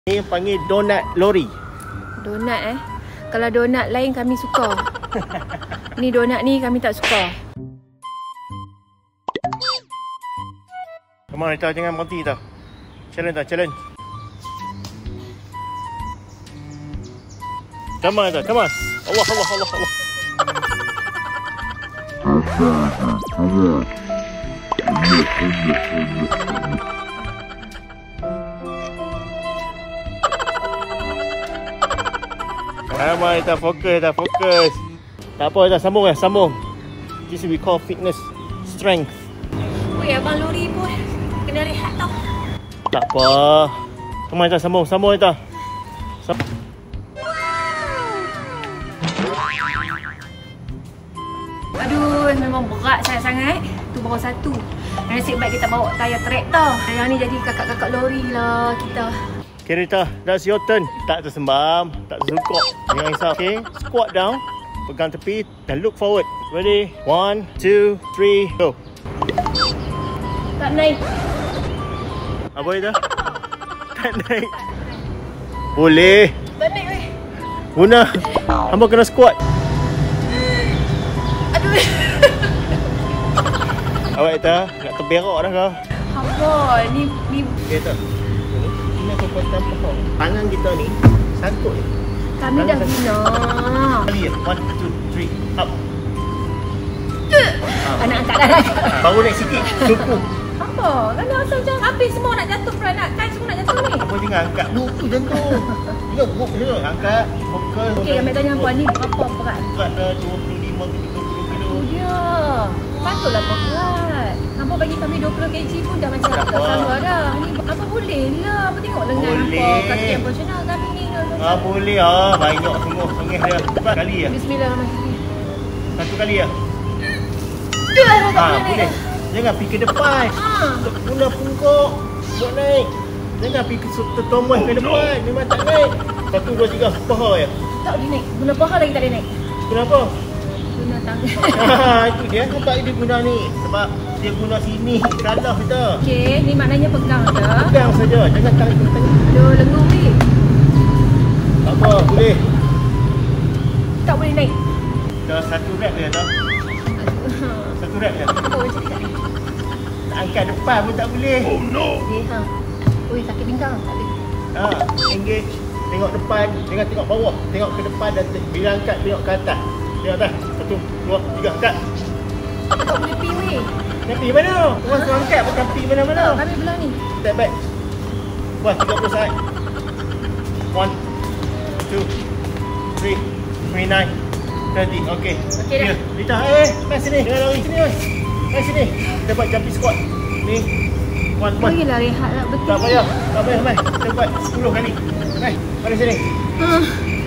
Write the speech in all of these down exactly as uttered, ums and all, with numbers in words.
Ni panggil donat lori. Donat eh. Kalau donat lain kami suka. Ni donat ni kami tak suka. Come on, Rita, jangan berhenti tau. Challenge tau, challenge. Come on, Rita, come on. Allah, Allah, Allah, Allah. Come on, Rita, fokus, Rita, fokus. Tak apa, Rita, sambung ya, sambung. This we call fitness, strength. Weh, abang lori pun kena rehat tau. Tak apa. Come on, Rita, sambung, sambung, Rita. Sam- Aduh, memang berat sangat-sangat. Tu bawa satu. Nasib baik kita bawa tayar traktor. Yang ni jadi kakak-kakak lori lah kita. Okay, Rita, that's your turn. Tak tersembam, tak tersungkuk. Jangan risau, okay? Squat down, pegang tepi dan look forward. Ready? One, two, three, go. Tak naik. Apa Rita? Tak naik. Boleh. Tak naik weh. Guna. Hamba kena squat. Aduh. Awak Rita, nak terberak dah kau. Apa? Ni ni Okay, Rita. Ini kekuatan pohon. Tangan kita ni sangkut je. kami dah guna. Kali ya. One, two, three, up. Ha. Nak angkat dah. Baru naik sikit. Cukup. Apa? Kalau asal macam habis semua nak jatuh pula nak kan semua nak jatuh ni. Apa jangan angkat dulu macam tu. Tengok group je. Angkat. Fokus. Okey, ambil tanya puan ni berapa berat? Berat dah dua puluh lima ke tiga puluh kilo. Oh dia. Patutlah kau berat. Hampa bagi kami dua puluh kilogram pun dah macam Tak tak apa. sanggup dah. Ni apa boleh lah. Apa tengok lengan Boleh. hampa. Kaki yang profesional kami ni. Ah boleh ah. Banyak semua. Sengih dia. Empat kali ya. Bismillahirrahmanirrahim. Satu kali ya. Tu lah tak Ah boleh boleh. naik. Jangan pergi ke depan. Ah. Guna pungkuk. Buat naik. Jangan pergi ke tertomoh ke depan. Memang tak naik. Satu, dua, tiga. Paha ya. Tak boleh naik. Guna paha lagi tak boleh naik. Kenapa? Guna tangan. Ah, itu dia. Nampak dia guna ni. Sebab dia guna sini. Kalah kita. Okey, ni maknanya pegang je. Pegang saja. Jangan tarik ke tangan. Aduh, lenguh ni. Tak apa. Boleh. Tak boleh naik. Dah satu rep je tau. Satu rep je. Apa macam ni? Nak angkat depan pun tak boleh. Oh no. Okey, ha. Ui, sakit pinggang. Tak boleh. Ha, engage. Tengok depan. Jangan tengok bawah. Tengok ke depan dan bila angkat tengok ke atas. Tengok atas. Satu, dua, tiga, angkat. Tak boleh pi weh. Nak pergi mana? Orang suruh angkat bukan pergi mana-mana. Tak, kami belah ni. Step back. Buat tiga puluh saat. One, two, three, twenty-nine, thirty. Okay. Okey dah. Rita, eh, mai sini. Jangan lari. Sini, mai. Mai sini. Kita buat jumping squat. Ni. One, one. Bagilah rehat lah. Betul. Tak payah. Tak payah, mai. Kita buat sepuluh kali. Mai, mari sini. Ah.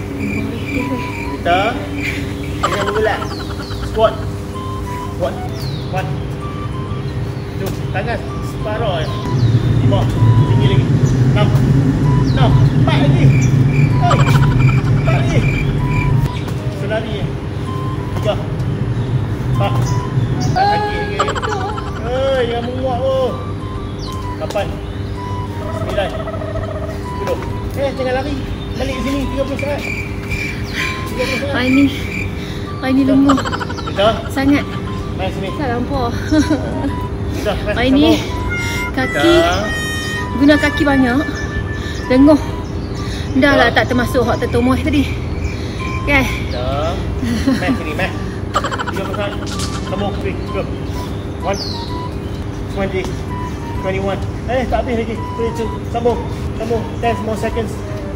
Rita. Jangan bergerak. Squat. One. One. Two. Tangan separuh je. Lima. Tinggi lagi. Enam. Enam. Empat lagi. Oi. Empat lagi. Senari je. Tiga. Empat. Empat kaki lagi. Oi, jangan menguap tu. Lapan. Sembilan. Sepuluh. Eh, jangan lari. Balik sini. Tiga puluh saat. Tiga puluh saat. Hari ni. Hari ni lenguh. Rita. Sangat. Mai sini. Tak nampak. Dah, mai. Hari ni. Kaki. Dah. Guna kaki banyak. Lenguh. Dah lah tak termasuk hak tertomoh tadi. Okay. Dah. Mai sini, mai. Tiga puluh saat. Sambung. Three, go. One. Twenty. Twenty-one. Eh, tak habis lagi. Twenty-two. Sambung. Sambung. Ten more seconds.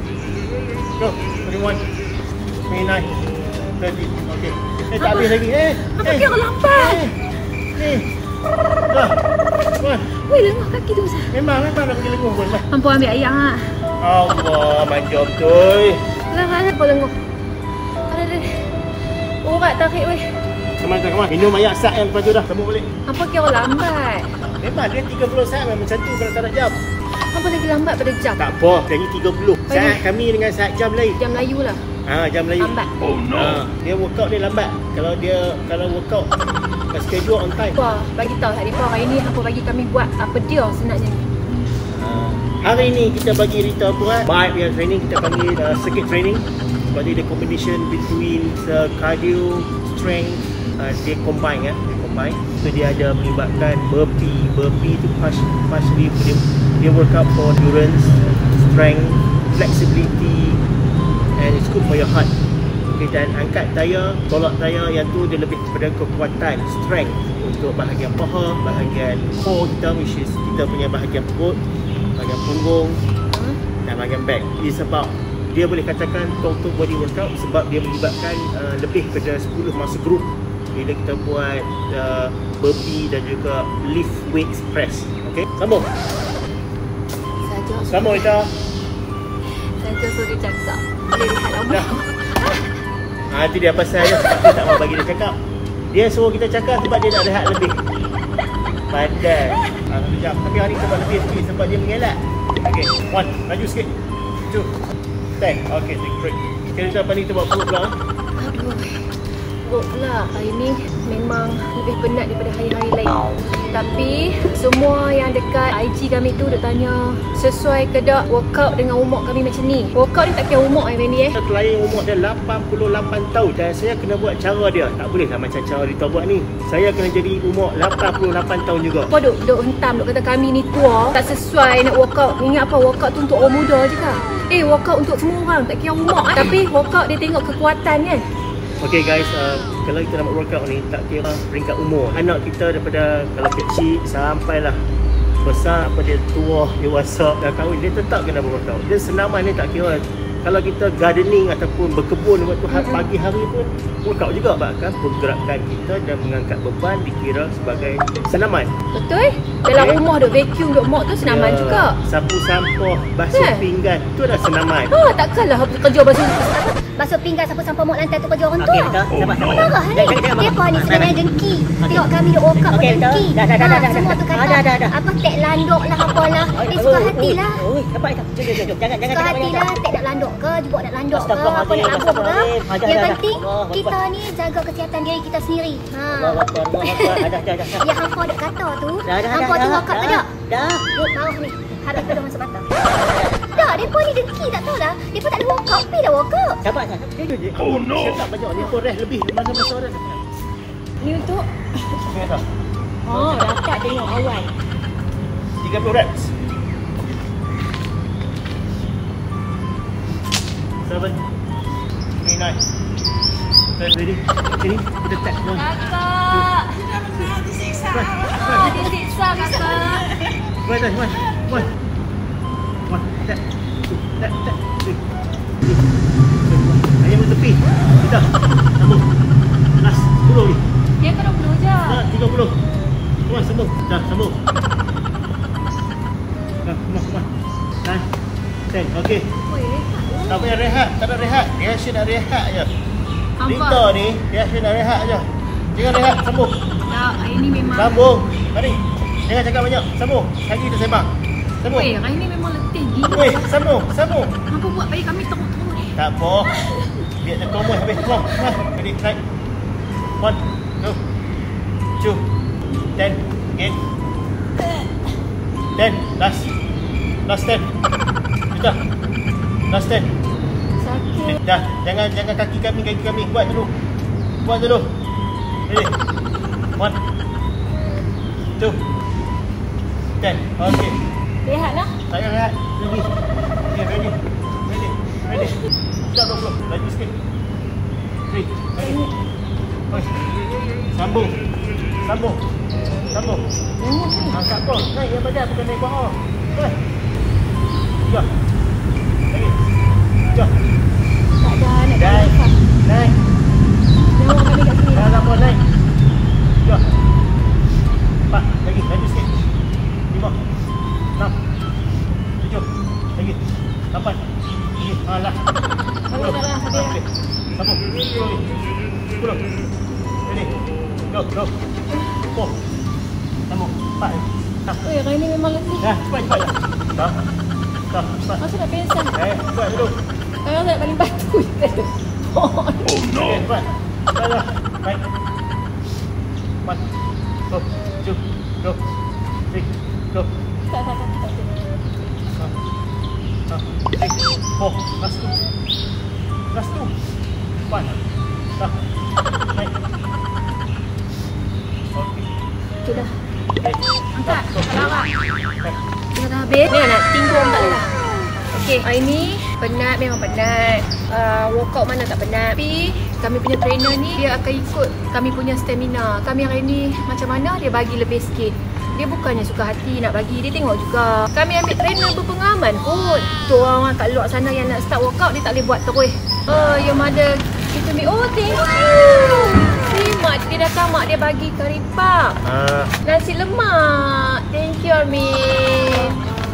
Go. Twenty-one. Twenty-nine. Thirty. Okay. Eh, tak habis lagi. Eh. Apa eh. kira lambat? Eh. Eh. Dah. One. Weh, lenguh kaki tu Ustaz. Memang, memang nak pergi lenguh pun. Mai. Hampa ambil air ha. Allah, manja betul. Lah, lah, apa lenguh? Ada ada. Urat tarik weh. Come on, come on. Minum air sak yang lepas tu dah. Sambung balik. Apa kira lambat? Memang dia tiga puluh saat memang macam tu kalau tak ada jam. Apa lagi lambat pada jam? Tak apa, lagi tiga puluh. Saat kami dengan saat jam lain. Jam Melayu lah. Ha, jam Melayu. Lambat. Oh no. Ha, dia workout dia lambat. Kalau dia kalau workout schedule on time. Wah, bagi tahu tadi Pak, hari ni hampa bagi kami buat apa dia sebenarnya. Ha, Hari ni kita bagi Rita buat bike yang training, kita panggil uh, circuit training. Sebab dia ada combination between uh, cardio, strength, uh, dia combine ya, dia combine. So dia ada melibatkan burpee, burpee tu partially dia, dia workout for endurance, strength, flexibility, and it's good for your heart. Okay, dan angkat tayar, tolak tayar yang tu dia lebih kepada kekuatan, strength untuk bahagian paha, bahagian core kita, which is kita punya bahagian perut, bahagian punggung dan bahagian back. It's about, dia boleh katakan total body workout sebab dia melibatkan uh, lebih kepada sepuluh muscle group bila kita buat uh, burpee dan juga lift weights press. Okay, sambung. Saja. Sambung Rita. Saja suruh dia cakap. Boleh lihat lama. Dah. Ha, itu dia pasal dia, dia tak mau bagi dia cakap. Dia suruh kita cakap sebab dia nak rehat lebih. Pandai. Ha, satu jam. Tapi hari ni sebab lebih sikit sebab dia mengelak. Okay, one. Laju sikit. Two. Ten. Okay, take break. Okay, Rita, apa ni kita buat perut pula? Aduh. Perut pula. Hari ni memang lebih penat daripada hari-hari lain. Tapi semua yang dekat I G kami tu duk tanya sesuai ke tak workout dengan umur kami macam ni. Workout ni tak kira umur eh Wendy eh. Klien umur dia lapan puluh lapan tahun dan saya kena buat cara dia. Tak boleh lah macam cara Rita buat ni. Saya kena jadi umur lapan puluh lapan tahun juga. Kau duk, duk hentam duk kata kami ni tua, tak sesuai nak workout. Ingat apa, workout tu untuk orang muda je kan? Eh, workout untuk semua orang, tak kira umur eh. Tapi workout dia tengok kekuatan kan. Okay guys, uh, kalau kita nak buat workout ni tak kira peringkat umur. Anak kita daripada kalau kecil sampailah besar, apa dia tua, dewasa, dah kahwin, dia tetap kena buat workout. Dia senaman ni tak kira. Kalau kita gardening ataupun berkebun waktu mm-hmm. pagi hari pun workout juga. Bahkan pergerakan kita dan mengangkat beban dikira sebagai senaman. Betul? Dalam okay. rumah duk vacuum duk mop tu senaman ya, juga. Sapu sampah, basuh yeah. pinggan, tu dah senaman. Oh, takkanlah kerja basuh basuh pinggan, sapu sampah mop lantai tu kerja orang tua. Okey, Rita, sabar sabar. Marah ni. Depa ni sebenarnya dengki. Tengok kami duk workout okay, dengki. Dah dah dah dah. Semua tu kata dah, dah, dah. apa tek landok lah apalah. Eh, suka hatilah. Oi, sabar Rita. Jom jom jom. Jangan jangan suka hatilah, tek nak landok ke, jebok nak landok ke, apa nak labuk ke. Yang penting kita ni jaga kesihatan diri kita sendiri. Ha. Allah Akbar. Allah Akbar. Dah dah dah. Ya hangpa duk kata tu. Hangpa tu workout tak ada. Dah. Duk marah ni. Habis tu dah masuk mata. Dah, mereka ni dengki tak tahu dah. Mereka tak ada workout, pergi dah workout. Sabar sabar. Oh no. Saya tak banyak ni pun rest lebih masa-masa dah. Ni untuk Biasa. oh, dapat tengok awal. tiga puluh reps. Seven. Eight, nine. Ten, ready? Sini, kita tap. Kakak. Disiksa. Oh, disiksa kakak. One, one, one. One, tap. Two, tap, tap. Three. Ayam tepi. Kita. Sambung. Last. Sepuluh ni. Dia kena puluh je. Dah, tiga puluh. Come on, sambung. Dah, sambung. Dah, come on, come on. Nine. Ten. Okay. Oi, rehat. Tak payah rehat. Tak ada rehat. Dia asyik nak rehat je. Rita ni, dia asyik nak rehat je. Jangan rehat. Sambung. Tak, hari ni memang Sambung. Mari. Jangan cakap banyak. Sambung. Lagi kita sembang. Sambung. Weh, hari ni memang letih gila. Weh, sambung. Sambung. Kenapa buat bagi kami teruk-teruk ni? Tak apa. Biar dia komoi habis. Come on. Come on. Ready, try. One, two, two, ten, again. Ten, last. Last ten. Kita. Last ten. Sakit. Dah, jangan jangan kaki kami, kaki kami. Buat dulu. Buat dulu. Ready. One, two, ten. Okay. Rehatlah. Saya rehat. Ready. Okay, ready. Ready. Ready. Dah dua puluh. Laju sikit. Three. Ready. Oi. Sambung. Sambung. Sambung. Angkat pun. Naik yang badan bukan naik bawah. Oi. Tiga. Lagi. Tiga. Tak ada nak Naik. Naik. Tengok kami kat sini. Dah tak apa, naik. Tiga. Empat. Lagi. Laju sikit. Lima. Enam. Tujuh. Lagi. Lapan. Lagi. Alah. Boleh tak lah, habis lah. Sambung. Sepuluh. Sepuluh. Ready. Go, go. Four. Sambung. Empat. Enam. Oi, hari ni memang letih. Dah, cepat, cepat. Dah. Dah, cepat. Masa nak pensan. Eh, cepat dulu. Saya nak paling batu je. Oh no. Okay, cepat. Cepat dah. Baik. One. Go. Two. Go. Three. Go. Tak, tak, tak, tak. Ah. three, four. Last two. Last two. One. Dah. Naik. Okay. Tu dah. Okay. Angkat. Lawak. Okay. Dah dah habis. Ni nak tinggung tak lah. Okey, hari ni penat, memang penat. Uh, workout mana tak penat. Tapi kami punya trainer ni dia akan ikut kami punya stamina. Kami hari ni macam mana dia bagi lebih sikit. Dia bukannya suka hati nak bagi, dia tengok juga. Kami ambil trainer berpengalaman kot. Tu orang kat luar sana yang nak start workout dia tak boleh buat terus. Oh, your mother kita mi. Oh, thank you. Si mak dia datang, mak dia bagi kari pak. Ah, Nasi lemak. Thank you, Amin.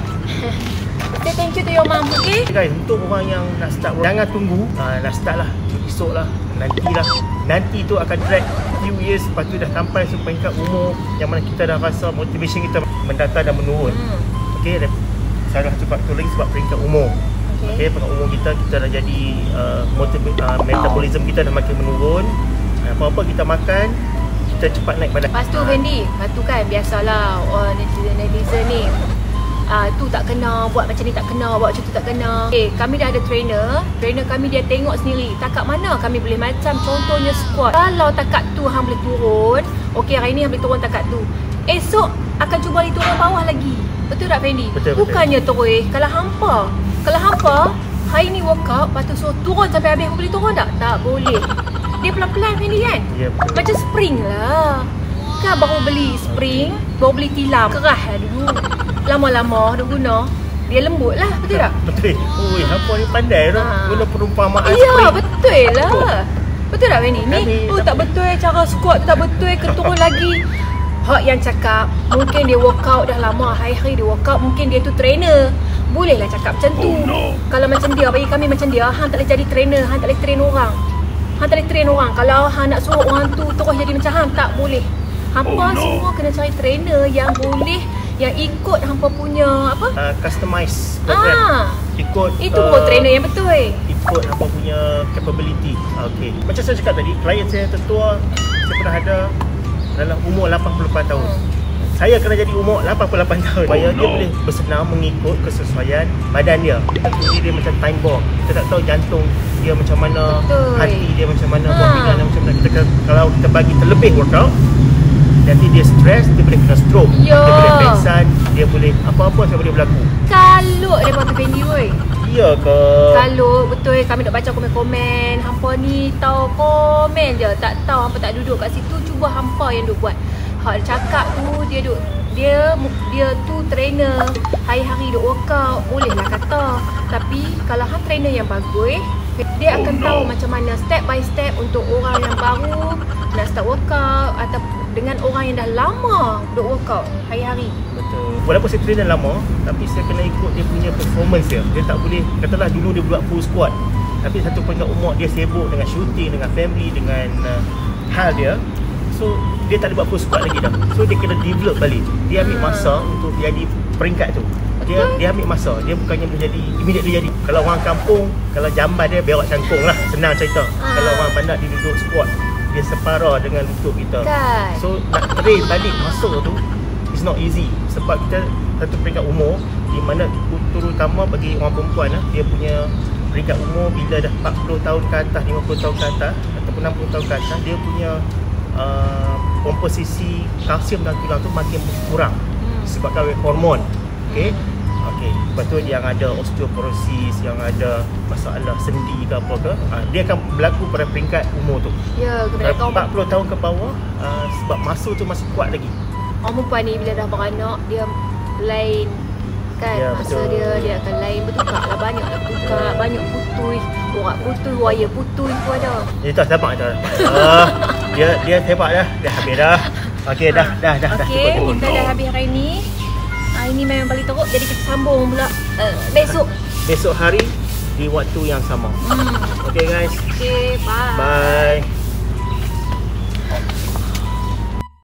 Say thank you to your mom, okay? guys, untuk orang yang nak start work, jangan tunggu. Ah, nak start lah, esok lah, nantilah. Nanti tu akan drag few years, lepas tu dah sampai seperingkat umur yang mana kita dah rasa motivation kita mendatar dan menurun. Hmm. Okay, dan salah satu faktor lagi sebab peringkat umur. Okay, okay peringkat umur kita, kita dah jadi uh, motiv- uh, metabolism kita dah makin menurun. Apa-apa kita makan, kita cepat naik badan. Lepas tu, Fendi, lepas tu kan biasalah oh, netizen-netizen ni. Ah, tu tak kena, buat macam ni tak kena, buat macam tu tak kena. Okay, kami dah ada trainer. Trainer kami dia tengok sendiri takat mana kami boleh macam contohnya squat. Kalau takat tu hang boleh turun, okey hari ni hang boleh turun takat tu. Esok akan cuba lagi turun bawah lagi. Betul tak, Fendi? Betul, Bukannya terus kalau hampa. Kalau hampa hari ni workout, lepas tu suruh turun sampai habis, boleh turun tak? Tak boleh. Dia pelan-pelan, Fendi, kan? Ya, betul. Macam spring lah. Kan baru beli spring, baru beli tilam. Kerah lah dulu. Lama-lama duk guna, dia lembut lah, betul tak? Betul. Oi, hampa ni pandai dah Ha. guna perumpamaan Ya, spring. betul lah. Betul tak, Fendi? Ni, Kami oh tak- tak betul cara squat tu tak betul, ke turun lagi. Hak yang cakap, mungkin dia workout dah lama, hari-hari dia workout, mungkin dia tu trainer. Bolehlah cakap macam tu. Oh, no. Kalau macam dia, bagi kami macam dia, hang tak boleh jadi trainer, hang tak boleh train orang. Hang tak boleh train orang. Kalau hang nak suruh orang tu terus jadi macam hang, tak boleh. Hampa Oh, no. semua kena cari trainer yang boleh, yang ikut hampa punya apa? Uh, customize program. Ah, Ikut itu uh, baru trainer yang betul. ikut apa punya capability. Okey. Macam saya cakap tadi, klien saya yang tertua saya pernah ada dalam umur lapan puluh lapan tahun. Hmm. Saya kena jadi umur lapan puluh lapan tahun supaya dia boleh bersenam mengikut kesesuaian badan dia. Jadi dia macam time bomb. Kita tak tahu jantung dia macam mana, Betul. hati dia macam mana, Ha. buah pinggang dia macam mana. Kita kalau kita bagi terlebih workout, nanti dia stres, dia boleh kena stroke, Ya. dia boleh pingsan, dia boleh apa-apa yang boleh berlaku. Kalut dia buat Fendi woi. Ya ke? Kalut betul, kami nak baca komen-komen. Hampa ni tahu komen je, tak tahu hampa tak duduk kat situ, cuba hampa yang duk buat. Hak dia cakap tu dia duk dia dia tu trainer, hari-hari duk workout, bolehlah kata. Tapi kalau hang trainer yang bagus, dia akan tahu macam mana step by step untuk orang yang baru nak start workout atau dengan orang yang dah lama duk workout hari-hari. Betul. Walaupun saya trainer lama, tapi saya kena ikut dia punya performance dia. Dia tak boleh, katalah dulu dia buat full squat, tapi satu peringkat umur dia sibuk dengan shooting, dengan family, dengan uh, hal dia. So dia tak boleh buat full squat lagi dah. So dia kena develop balik. Dia ambil masa untuk jadi peringkat tu. Dia Betul. dia ambil masa. Dia bukannya menjadi immediate dia jadi. Kalau orang kampung, kalau jamban dia berak cangkung lah. Senang cerita. Ah. Kalau orang bandar dia duduk squat, dia separa dengan lutut kita. Kan? So nak train balik masa tu it's not easy sebab kita satu peringkat umur di mana terutama bagi orang perempuan lah, dia punya peringkat umur bila dah empat puluh tahun ke atas, lima puluh tahun ke atas ataupun enam puluh tahun ke atas, dia punya uh, komposisi kalsium dalam tulang tu makin berkurang Hmm. disebabkan oleh hormon. Okey. Okey, lepas tu yang ada osteoporosis, yang ada masalah sendi ke apa ke, uh, dia akan berlaku pada peringkat umur tu. Ya, kena kau empat puluh tahun ke bawah, uh, sebab masa tu masih kuat lagi. orang perempuan ni bila dah beranak dia lain kan, Ya, masa betul. dia dia akan lain, bertukar lah, banyak lah bertukar, banyak putui, orang putui, wire putui tu ada. Itu dah sebab tu. Ah, dia dia hebat dah. Dah habis dah. Okey dah dah dah dah. Okey, cukup. kita dah habis hari ni. Hari ni memang balik teruk, jadi kita sambung pula uh, besok. Besok hari di waktu yang sama. Hmm. Okey guys. Okey, bye. Bye.